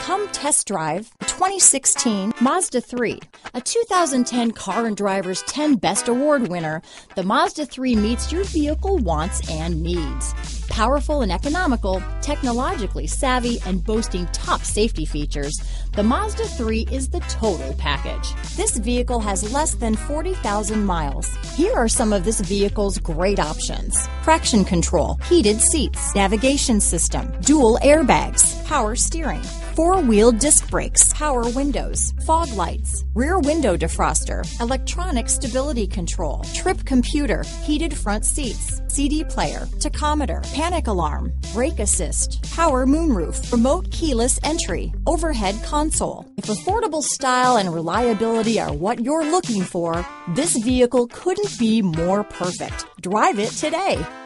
Come test drive the 2016 Mazda 3. A 2010 Car and Driver's 10 Best Award winner, the Mazda 3 meets your vehicle wants and needs. Powerful and economical, technologically savvy, and boasting top safety features, the Mazda 3 is the total package. This vehicle has less than 40,000 miles. Here are some of this vehicle's great options: traction control, heated seats, navigation system, dual airbags, power steering, four-wheel disc brakes, power windows, fog lights, rear window defroster, electronic stability control, trip computer, heated front seats, CD player, tachometer, panic alarm, brake assist, power moonroof, remote keyless entry, overhead console. If affordable style and reliability are what you're looking for, this vehicle couldn't be more perfect. Drive it today.